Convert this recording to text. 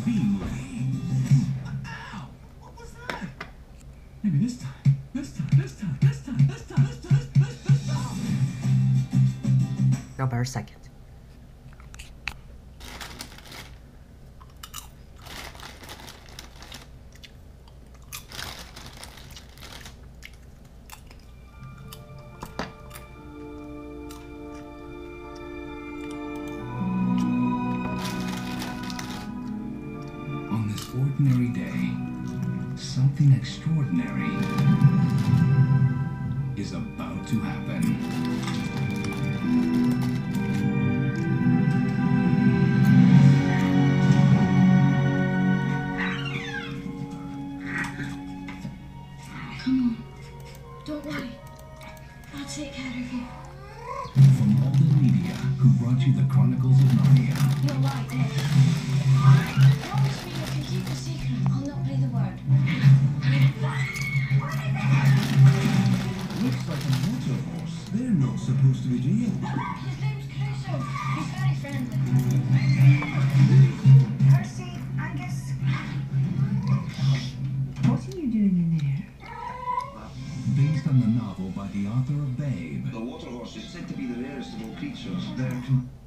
be. Ow! What was that? Maybe this time. This time. Now, bear a second. On this ordinary day, something extraordinary is about to happen. Come on. Don't worry. I'll take care of you. From all the media who brought you the Chronicles of Narnia. You're right, Nick. Promise me you can keep the secret. I'll not breathe a word. Looks like a motor horse. They're not supposed to be real. His name's Crusoe. He's very friendly. Percy, Angus. What are you doing in there? Based on the novel by the author of Babe. The water horse is said to be the rarest of all creatures. They're